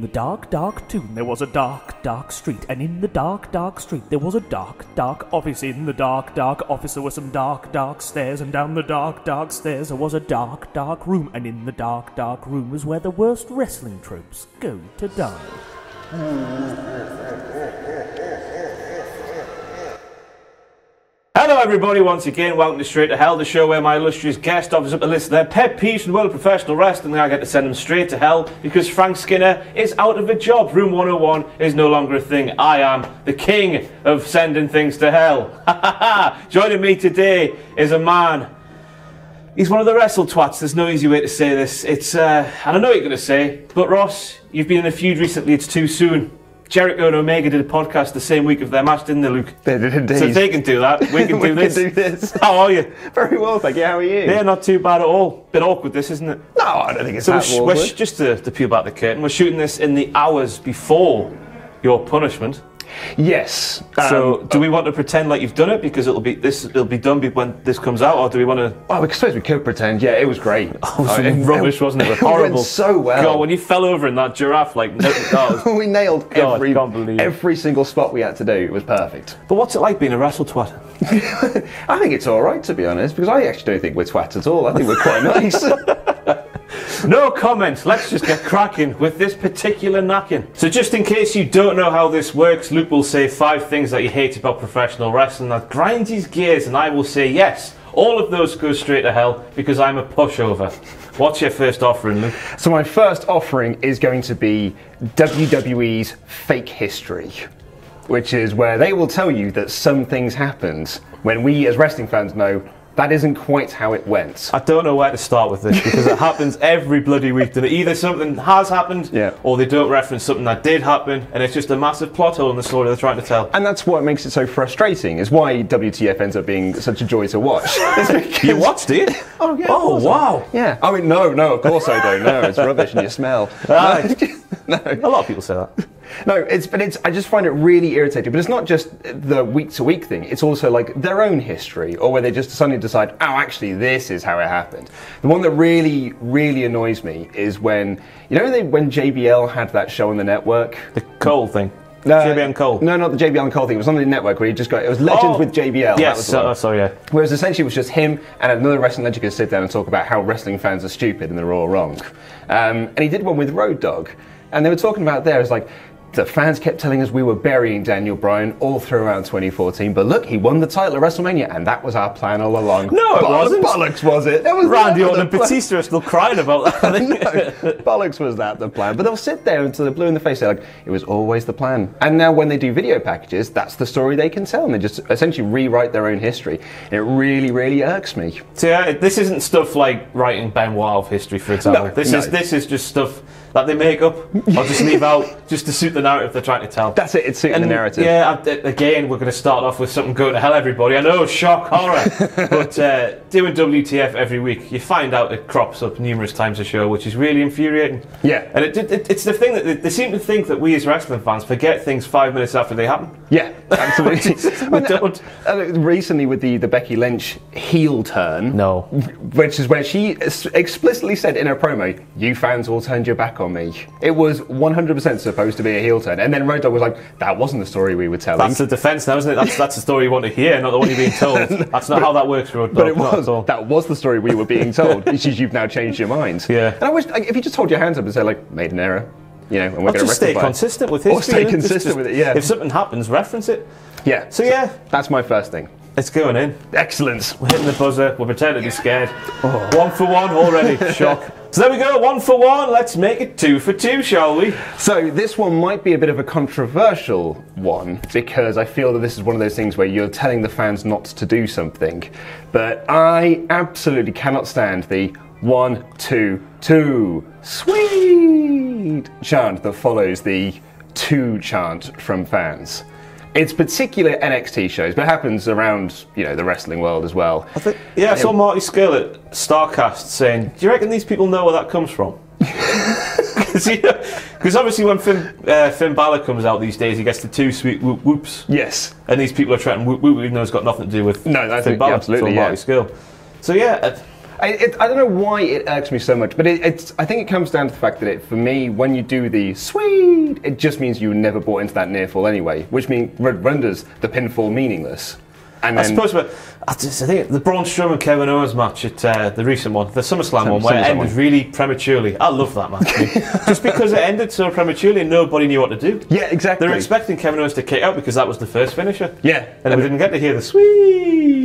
dark, dark tomb there was a dark, dark street, and in the dark, dark street there was a dark, dark office. In the dark, dark office there were some dark, dark stairs, and down the dark, dark stairs there was a dark, dark room, and in the dark, dark room was where the worst wrestling tropes go to die. Hello everybody, once again, welcome to Straight to Hell, the show where my illustrious guest offers up a list of their pet peeves from the world of professional wrestling, and I get to send them straight to hell because Frank Skinner is out of a job. Room 101 is no longer a thing. I am the king of sending things to hell. Joining me today is a man. He's one of the WrestleTwats. There's no easy way to say this. It's, and I know what you're going to say, but Ross, you've been in a feud recently, it's too soon. Jericho and Omega did a podcast the same week of their match, didn't they, Luke? They did indeed. So if they can do that, we can do this. We can do this. How are you? Very well, thank you. How are you? Yeah, not too bad at all. Bit awkward, this, isn't it? No, I don't think it's that awkward. Just to peel back the curtain, we're shooting this in the hours before your punishment. Yes. So, do we want to pretend like you've done it because it'll be done when this comes out, or do we want to? Well, I suppose we could pretend. Yeah, it was great. Rubbish, wasn't it? Horrible. It went so well. God, when you fell over in that giraffe, like we nailed every single spot we had to do. It was perfect. But what's it like being a WrestleTwat? I think it's all right, to be honest, because I actually don't think we're twats at all. I think we're quite nice. No comment. Let's just get cracking with this particular knacking. So just in case you don't know how this works, Luke will say 5 things that he hates about professional wrestling that grinds his gears, and I will say yes. All of those go straight to hell because I'm a pushover. What's your first offering, Luke? So my first offering is going to be WWE's fake history, which is where they will tell you that some things happened when we as wrestling fans know that isn't quite how it went. I don't know where to start with this because it happens every bloody week. Either something has happened, or they don't reference something that did happen, and it's just a massive plot hole in the story they're trying to tell. And that's what makes it so frustrating, is why WTF ends up being such a joy to watch. You watched it? Oh, yeah. Oh, wow. Yeah. I mean, no, of course I don't. No, it's rubbish and you smell. No. A lot of people say that. No, I just find it really irritating. But it's not just the week-to-week thing. It's also like their own history, or where they just suddenly decide, oh, actually, this is how it happened. The one that really, really annoys me is when JBL had that show on the network. The Cole thing. JBL and Cole. No, not the JBL and Cole thing. It was on the network where it was Legends with JBL. Yes, sorry, yeah. Whereas essentially it was just him and another wrestling legend could sit down and talk about how wrestling fans are stupid and they're all wrong. And he did one with Road Dogg. And they were talking about there, it's like, the fans kept telling us we were burying Daniel Bryan all through around 2014, but look, he won the title at WrestleMania, and that was our plan all along. No, it wasn't. Bollocks was it? Randy Orton and Batista are still crying about that. No, bollocks was that the plan. But they'll sit there until they're blue in the face. They're like, it was always the plan. And now when they do video packages, that's the story they can tell, and they just essentially rewrite their own history. And it really, really irks me. So this isn't stuff like writing Benoit of history, for example. No, this is just stuff that they make up or just leave out just to suit the narrative they're trying to tell. That's it, it's suiting the narrative. Yeah, again, we're going to start off with something going to hell, everybody. I know, shock, horror. But doing WTF every week, you find out it crops up numerous times a show, which is really infuriating. Yeah. And it's the thing that they seem to think that we as wrestling fans forget things 5 minutes after they happen. Yeah, absolutely. We don't. Recently with the Becky Lynch heel turn. No. Which is where she explicitly said in her promo, you fans all turned your back on me. It was 100% supposed to be a heel turn. And then Road Dogg was like, that wasn't the story we were telling. That's the defence now, isn't it? That's the story you want to hear, not the one you're being told. That's not how that works, Road Dogg. But that was the story we were being told. It's just you've now changed your mind. Yeah. And I wish, if you just hold your hands up and say, like, made an error, and we're going to rectify it. Stay consistent with history. Or stay consistent with it, yeah. If something happens, reference it. Yeah. So yeah. That's my first thing. It's going in. Excellent. We're hitting the buzzer. We're pretending to be scared. 1 for 1 already. Shock. So there we go. 1 for 1. Let's make it 2 for 2, shall we? So this one might be a bit of a controversial one because I feel that this is one of those things where you're telling the fans not to do something. But I absolutely cannot stand the 1, 2, 2 sweet chant that follows the 2 chant from fans. It's particular NXT shows, but it happens around, the wrestling world as well. I saw Marty Scurll at StarCast saying, do you reckon these people know where that comes from? Because obviously when Finn Balor comes out these days, he gets the 2 sweet whoop whoops. Yes. And these people are trying to whoop whoop, even though it's got nothing to do with Finn Balor. Absolutely, Marty Scurll. So yeah, I don't know why it irks me so much, but I think it comes down to the fact that for me, when you do the sweet, it just means you never bought into that near fall anyway, which renders the pinfall meaningless. And I suppose, but I think the Braun Strowman Kevin Owens match at the recent one, the SummerSlam one, where it ended really prematurely. I love that match. Just because it ended so prematurely and nobody knew what to do. Yeah, exactly. They were expecting Kevin Owens to kick out because that was the first finisher. Yeah. And we didn't get to hear the sweet.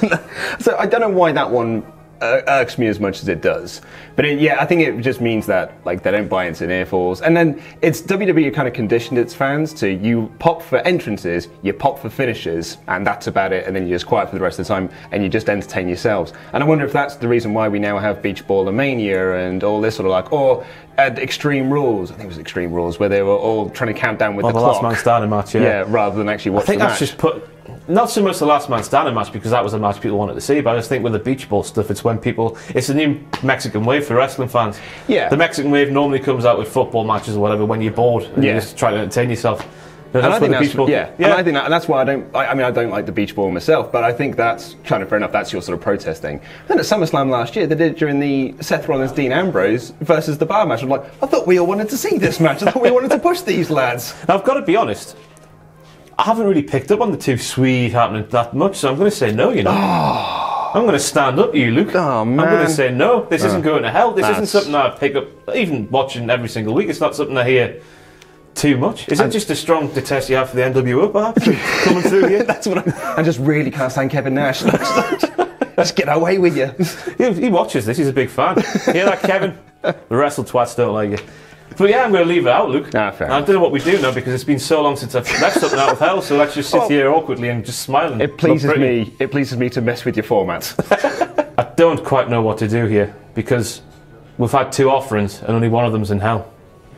So I don't know why that one irks me as much as it does, but I think it just means that like they don't buy into near falls, and then it's WWE kind of conditioned its fans to you pop for entrances, you pop for finishes, and that's about it, and then you're just quiet for the rest of the time and you just entertain yourselves. And I wonder if that's the reason why we now have Beach Ball and Mania and all this sort of like, or Extreme Rules. I think it was Extreme Rules where they were all trying to count down with the clock. Last man standing match, rather than actually watch the match. I think that's just not so much the last man standing match, because that was a match people wanted to see, but I just think with the beach ball stuff, it's when it's a new Mexican wave for wrestling fans. Yeah. The Mexican wave normally comes out with football matches or whatever when you're bored and you just try to entertain yourself. And I think that's why I don't like the beach ball myself, but I think that's kind of fair enough. That's your sort of protest thing. Then at SummerSlam last year, they did it during the Seth Rollins Dean Ambrose versus the bar match. I'm like, I thought we all wanted to see this match. I thought we wanted to push these lads. Now, I've got to be honest, I haven't really picked up on the two sweet happening that much, so I'm going to say no, I'm going to stand up to you, Luke. Oh, man. I'm going to say no. This isn't going to hell. This isn't something I pick up, even watching every single week. It's not something I hear too much. Is it just a strong detest you have for the NWO, perhaps, coming through here? That's what I just really can't stand Kevin Nash. Let's get away with you. He watches this. He's a big fan. Hear that, Kevin? The wrestle twats don't like you. But I'm going to leave it out, Luke. Fair. I don't know what we do now, because it's been so long since I've left something out of hell, so let's just sit here awkwardly and just smile. It pleases me to mess with your formats. I don't quite know what to do here, because we've had two offerings and only one of them's in hell.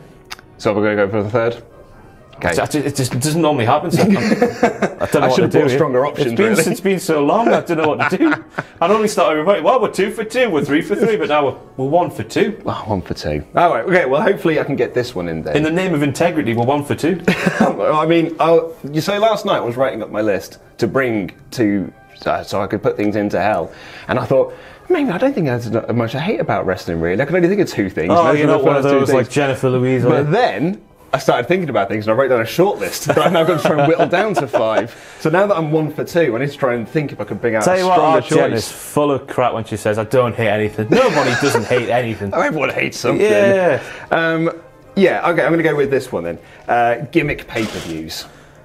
So we're going to go for the third? Okay. It just doesn't normally happen, so I don't know what to do. Stronger options, it's been so long, I don't know what to do. I'd only started remoting, well, we're 2 for 2, we're 3 for 3, but now we're 1 for 2. Oh, 1 for 2. All right, okay, well, hopefully I can get this one in there. In the name of integrity, we're 1 for 2. I mean, you say last night I was writing up my list to bring to, so I could put things into hell, and I thought, maybe I don't think there's much I hate about wrestling, really. I can only think of 2 things. Oh, you're not one of those like Jennifer Louise. But then I started thinking about things and I wrote down a short list that I've now got to try and whittle down to 5. So now that I'm 1 for 2, I need to try and think if I can bring out a stronger choice. Jen is full of crap when she says, I don't hate anything. Nobody doesn't hate anything. Oh, everyone hates something. Yeah. Okay, I'm going to go with this one then. Gimmick pay-per-views.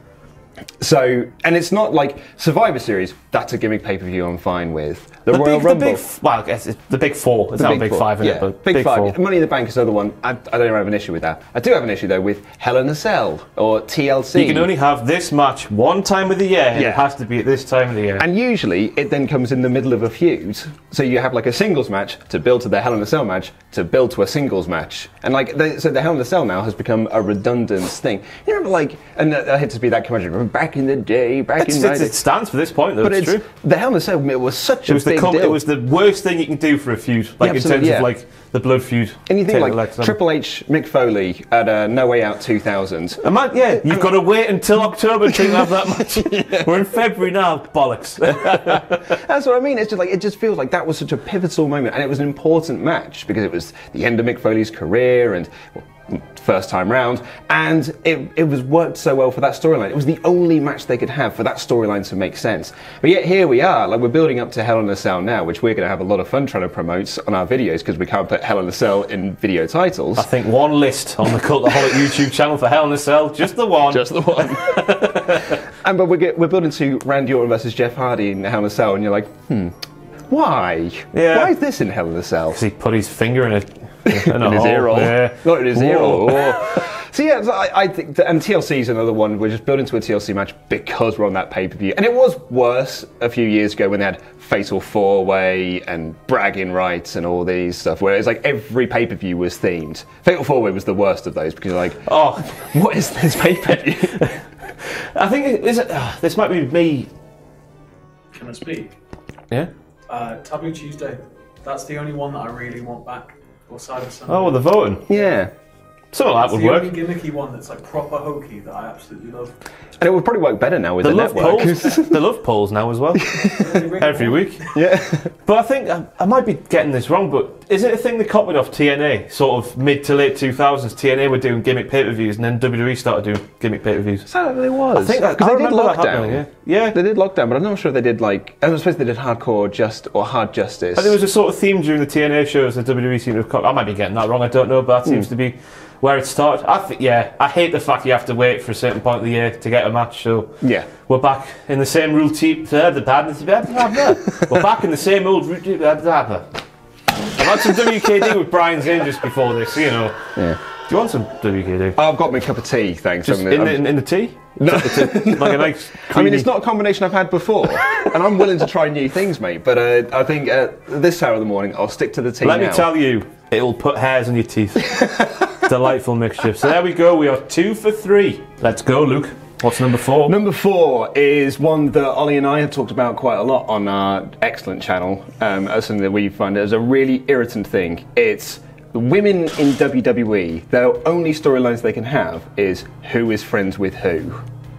So, and it's not like Survivor Series, that's a gimmick pay-per-view I'm fine with. The Royal Rumble. It's the big 4. It's not a big 5, is it? But big 5. 4. Money in the Bank is another one. I don't have an issue with that. I do have an issue, though, with Hell in a Cell or TLC. You can only have this match one time of the year, and it has to be at this time of the year. And usually, it then comes in the middle of a feud. So you have like a singles match to build to the Hell in a Cell match to build to a singles match. And so the Hell in a Cell now has become a redundant thing. You remember, and I hate to be that commercial, back in the day, it stands for this point, though, but it's true. The Hell in a Cell, it was such a big deal. It was the worst thing you can do for a feud, in terms of the blood feud. And you think like Triple H, Mick Foley at No Way Out 2000. You've got to wait until October to have that match. We're in February now, bollocks. That's what I mean. It's just it just feels like that was such a pivotal moment, and it was an important match because it was the end of Mick Foley's career and first time round, and it was worked so well for that storyline. It was the only match they could have for that storyline to make sense. But yet here we are, we're building up to Hell in a Cell now, which we're going to have a lot of fun trying to promote on our videos because we can't put Hell in a Cell in video titles. I think one list on the Cultaholic YouTube channel for Hell in a Cell, just the one. Just the one. But we're building to Randy Orton versus Jeff Hardy in Hell in a Cell, and you're like, why? Yeah. Why is this in Hell in a Cell? Because he put his finger in it. In his ear roll. Yeah. Not in his ear roll. So I think, and TLC is another one. We're just building to a TLC match because we're on that pay-per-view. And it was worse a few years ago when they had Fatal 4-Way and Bragging Rights and all these stuff, where it's like every pay-per-view was themed. Fatal 4-Way was the worst of those because you're like, what is this pay-per-view? I think this might be me. Can I speak? Yeah. Taboo Tuesday. That's the only one that I really want back. Or Side of Sunday. Oh, well, the voting. Yeah. Something like that would work. It's the only gimmicky one that's like proper hokey that I absolutely love. And it would probably work better now with the network. Polls. They love polls now as well. Every week. Yeah. But I think, I might be getting this wrong, but is it a thing they copied off TNA? Sort of mid to late 2000s, TNA were doing gimmick pay-per-views and then WWE started doing gimmick pay-per-views. Is that what it was? I think because they did Lockdown. Yeah. They did Lockdown, but I'm not sure if they did like, I suppose they did Hard Justice. And there was a sort of theme during the TNA shows that WWE seemed to have copied. I might be getting that wrong, I don't know, but that seems to be where it started. I hate the fact you have to wait for a certain point of the year to get a match, so yeah, we're back in the same routine. We're back in the same old routine. I've had some WKD with Brian Zane just before this, you know. Yeah. Do you want some WKD? I've got my cup of tea, thanks. Just in the tea? No. Like a nice creamy... I mean, it's not a combination I've had before, and I'm willing to try new things, mate, but I think this hour of the morning, I'll stick to the tea. Let me tell you, it'll put hairs on your teeth. Delightful mixture. So there we go, we are 2 for 3. Let's go, Luke. What's number 4? Number 4 is one that Ollie and I have talked about quite a lot on our excellent channel, as something that we find as a really irritant thing. It's women in WWE, their only storylines they can have is who is friends with who.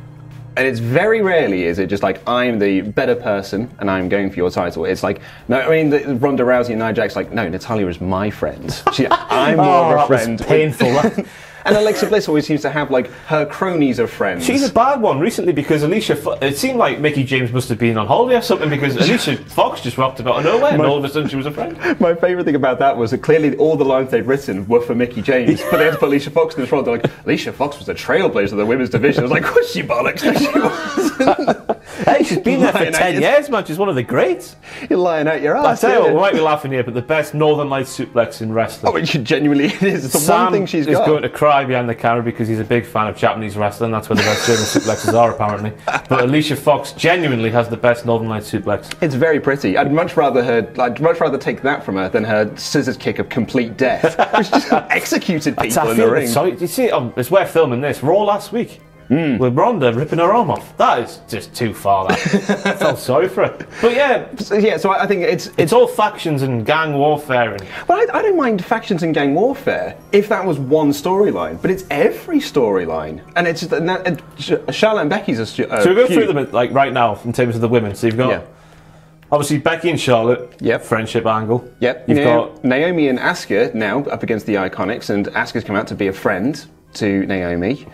And it's very rarely is it just like, I'm the better person and I'm going for your title. It's like, no, I mean, Ronda Rousey and Nia Jax, like, no, Natalya is my friend. I'm more of a friend. Was painful. And Alexa Bliss always seems to have, like, her cronies of friends. She's a bad one recently because it seemed like Mickie James must have been on holiday or something because Alicia Fox just rocked up out of nowhere and all of a sudden she was a friend. My favourite thing about that was that clearly all the lines they'd written were for Mickie James, but they had to put Alicia Fox in this role. They're like, Alicia Fox was a trailblazer of the women's division. I was like, was she bollocks? No, she wasn't. Hey, she's been there for 10 years, man. She's one of the greats. You're lying out your ass. I tell you what, we might be laughing here, but the best Northern Lights suplex in wrestling. Oh, it genuinely is. It's the one thing she's got. Sam is going to cry behind the camera because he's a big fan of Japanese wrestling. That's where the best German suplexes are, apparently. But Alicia Fox genuinely has the best Northern Lights suplex. It's very pretty. I'd much rather take that from her than her scissors kick of complete death, which just exexecuted people in the ring. Sorry, you see, it's we're filming this Raw last week. With Ronda ripping her arm off. That is just too far. I felt sorry for her. But yeah, so I think it's all factions and gang warfare. Well, I don't mind factions and gang warfare if that was one storyline, but it's every storyline, and it's Charlotte and Becky's a so we go through them like right now in terms of the women. So you've got obviously Becky and Charlotte. Yep. Friendship angle. Yep. You've got Naomi and Asuka now up against the Iconics, and Asuka's come out to be a friend to Naomi.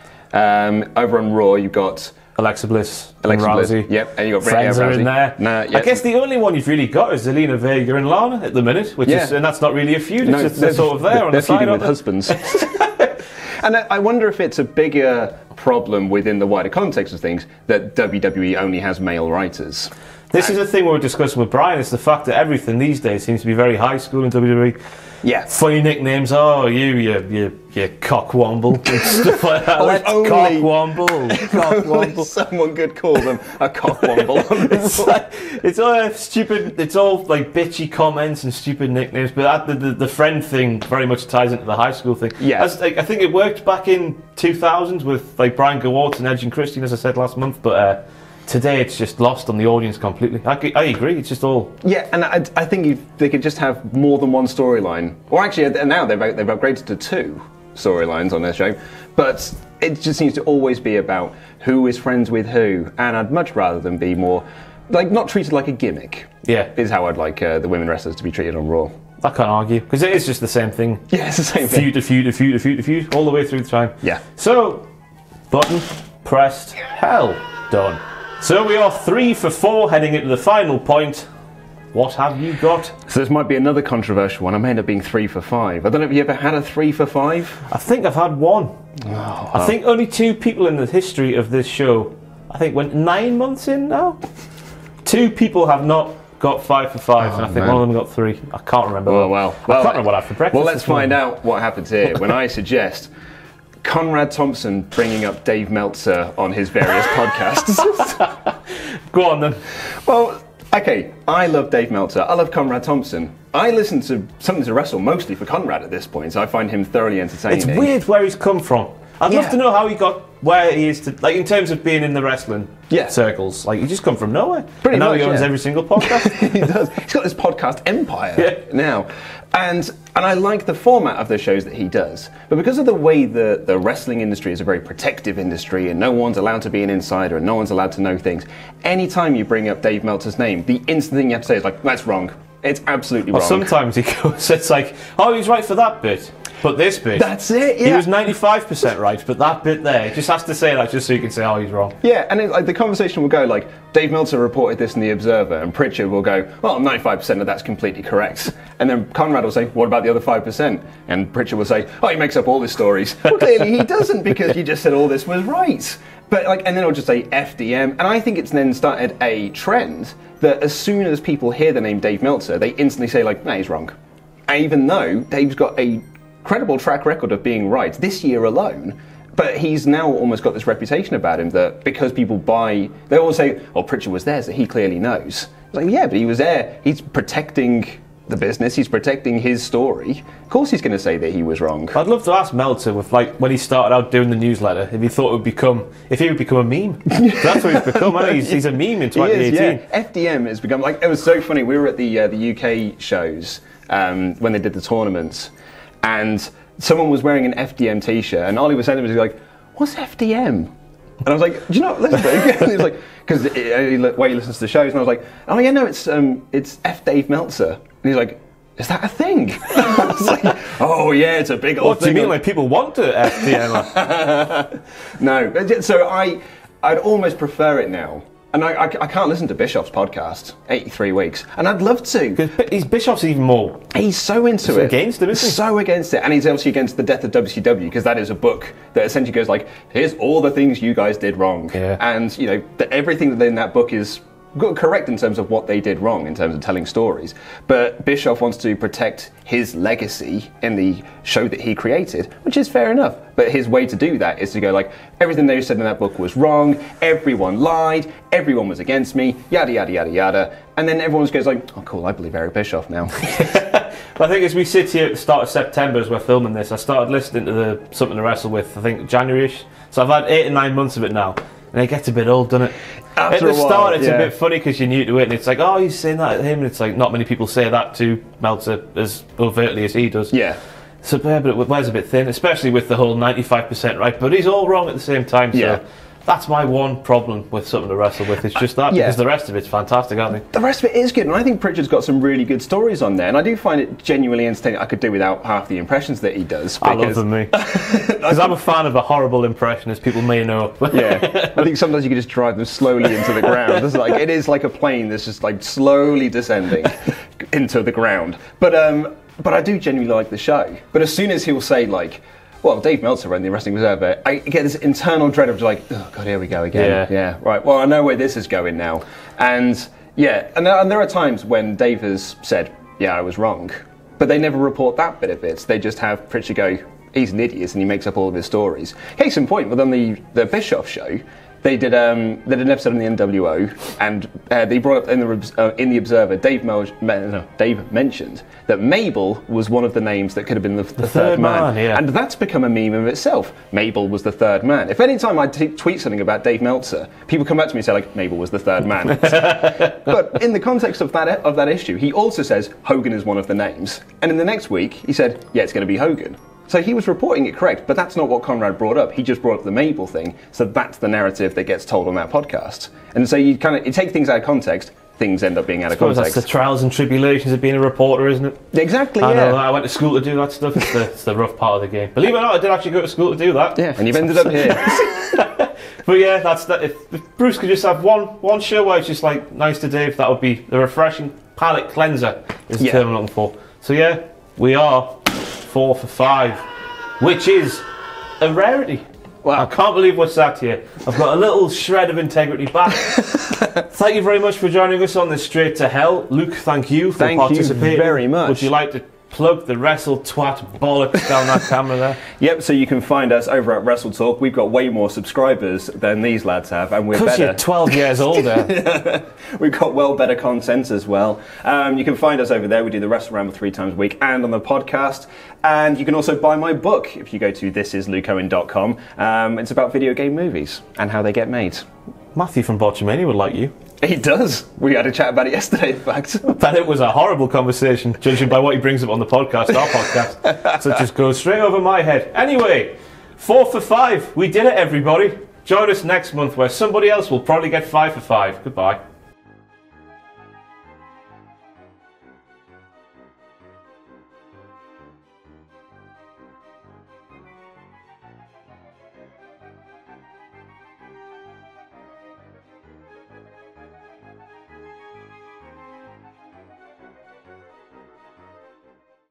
Over on Raw, you've got Alexa Bliss, and Rousey. Bliss. Yep, and you got friends are in there. I guess the only one you've really got is Zelina Vega and Lana at the minute, and that's not really a feud. It's just they're sort of there on the side with husbands. And I wonder if it's a bigger problem within the wider context of things that WWE only has male writers. This is a thing we were discussing with Brian. It's the fact that everything these days seems to be very high school in WWE. Yeah. Funny nicknames. Oh, you cockwomble and stuff like that. Let's cockwomble. Cockwomble. Someone could call them a cockwomble. It's all stupid. It's all like bitchy comments and stupid nicknames. But the friend thing very much ties into the high school thing. Yeah. I think it worked back in 2000s with like Brian Gewalt and Edge and Christine, as I said last month. But today it's just lost on the audience completely. I agree. It's just all... Yeah, and I think they could just have more than one storyline. Or actually, now they've upgraded to 2 storylines on their show. But it just seems to always be about who is friends with who. And I'd much rather them be more... like, not treated like a gimmick. Yeah. Is how I'd like the women wrestlers to be treated on Raw. I can't argue, because it is just the same thing. Yeah, it's the same thing. Feud, all the way through the time. Yeah. So, button pressed, hell done. So we are 3 for 4 heading into the final point. What have you got? So this might be another controversial one. I may end up being 3 for 5. I don't know if you ever had a 3 for 5? I think I've had 1. I think only 2 people in the history of this show, I think went 9 months in now. 2 people have not got 5 for 5, and I think one of them got 3. I can't remember. Well, I can't remember what I had for breakfast. Well, let's find out what happens here when I suggest Conrad Thompson bringing up Dave Meltzer on his various podcasts. Go on then. Well, okay, I love Dave Meltzer. I love Conrad Thompson. I listen to Something to Wrestle mostly for Conrad at this point, so I find him thoroughly entertaining. It's weird where he's come from. I'd love to know how he got where he is to, like, in terms of being in the wrestling circles, like, he just come from nowhere. Pretty and now much, he owns every single podcast. He does. He's got this podcast empire now. And I like the format of the shows that he does. But because of the way the wrestling industry is a very protective industry and no one's allowed to be an insider and no one's allowed to know things, anytime you bring up Dave Meltzer's name, the instant thing you have to say is like, that's wrong. It's absolutely wrong. Sometimes he goes, it's like, oh, he's right for that bit. But this bit, that's it. Yeah. He was 95% right, but that bit there, he just has to say that just so you can say, oh, he's wrong. Yeah, and like the conversation will go like, Dave Meltzer reported this in the Observer, and Pritchard will go, well, 95% of that's completely correct. And then Conrad will say, what about the other 5%? And Pritchard will say, oh, he makes up all his stories. Well, clearly he doesn't, because you just said all this was right. But like, and then it'll just say FDM, and I think it's then started a trend that as soon as people hear the name Dave Meltzer, they instantly say like, no, he's wrong. Even though Dave's got a credible track record of being right this year alone, but he's now almost got this reputation about him that because people buy, they always say, oh, Pritchard was there, so he clearly knows. It's like, yeah, but he was there. He's protecting the business. He's protecting his story. Of course he's going to say that he was wrong. I'd love to ask Meltzer, with like when he started out doing the newsletter, if he thought it would become, if he would become a meme. That's what he's become, hasn't he? He's a meme in 2018. He is, yeah. FDM has become, like, it was so funny. We were at the UK shows when they did the tournaments, and someone was wearing an FDM t-shirt, and Ollie was saying to me, he was like, what's FDM? And I was like, do you know what? And he was like, because the way he listens to the shows, and I was like, oh yeah, no, it's F. Dave Meltzer. And he's like, is that a thing? I was like, oh yeah, it's a big old what thing. What do you mean, like people want to FDM? No, so I'd almost prefer it now. And I can't listen to Bischoff's podcast, 83 weeks, and I'd love to. Because Bischoff's even more. He's so into it. Against him, isn't he? So against it, and he's obviously against the death of WCW, because that is a book that essentially goes like, here's all the things you guys did wrong, and you know everything that in that book is correct in terms of what they did wrong in terms of telling stories. But Bischoff wants to protect his legacy in the show that he created, which is fair enough. But his way to do that is to go like, everything they said in that book was wrong, everyone lied, everyone was against me, yada yada yada yada. And then everyone goes like, oh cool, I believe Eric Bischoff now. I think as we sit here at the start of September as we're filming this, I started listening to Something to Wrestle With, I think January-ish. So I've had 8 or 9 months of it now. And it gets a bit old, doesn't it? At the start, it's a bit funny because you're new to it, and it's like, oh, he's saying that at him, and it's like, not many people say that to Meltzer as overtly as he does. Yeah. So, yeah, but it wears a bit thin, especially with the whole 95% right, but he's all wrong at the same time, so that's my one problem with Something to Wrestle With. It's just that, because the rest of it's fantastic, aren't they? The rest of it is good, and I think Pritchard's got some really good stories on there, and I do find it genuinely entertaining. I could do without half the impressions that he does. I love them, me. Because I'm a fan of a horrible impression, as people may know. Yeah, I think sometimes you can just drive them slowly into the ground. It is like a plane that's just like slowly descending into the ground. But I do genuinely like the show. But as soon as he'll say like, well, Dave Meltzer ran the Wrestling Observer, I get this internal dread of just like, oh god, here we go again. Yeah, right. Well, I know where this is going now. And yeah, and there are times when Dave has said, yeah, I was wrong, but they never report that bit of it. They just have Pritchard go, he's an idiot and he makes up all of his stories. Case in point, within the Bischoff show, they did an episode on the NWO, and they brought up in the Observer, Dave mentioned that Mabel was one of the names that could have been the third man. And that's become a meme of itself. Mabel was the third man. If any time I tweet something about Dave Meltzer, people come back to me and say like, Mabel was the third man. But in the context of that issue, he also says Hogan is one of the names. And in the next week, he said, yeah, it's going to be Hogan. So he was reporting it correct, but that's not what Conrad brought up. He just brought up the Mabel thing, so that's the narrative that gets told on that podcast. And so you take things out of context, things end up being out of context. That's the trials and tribulations of being a reporter, isn't it? Exactly, I know, I went to school to do that stuff. It's the rough part of the game. Believe it or not, I did actually go to school to do that. Yeah, and you've ended up here. But yeah, that's that. If Bruce could just have one show where it's just like nice to Dave, that would be the refreshing palate cleanser is the term I'm looking for. So yeah, we are 4 for 5, which is a rarity. Wow. I can't believe we're sat here. I've got a little shred of integrity back. Thank you very much for joining us on this Straight to Hell. Luke, thank you for participating. Thank you very much. Would you like to Plug the WrestleTwat bollocks down that camera there. Yep, so you can find us over at WrestleTalk. We've got way more subscribers than these lads have, and we're better. Because you're 12 years older. We've got well better content as well. You can find us over there. We do the Wrestle Ramble 3 times a week and on the podcast. And you can also buy my book if you go to thisislukeowen.com. It's about video game movies and how they get made. Matthew from Botchamania would like you. He does. We had a chat about it yesterday, in fact. But it was a horrible conversation, judging by what he brings up on the podcast, our podcast. So it just goes straight over my head. Anyway, 4 for 5. We did it, everybody. Join us next month where somebody else will probably get 5 for 5. Goodbye.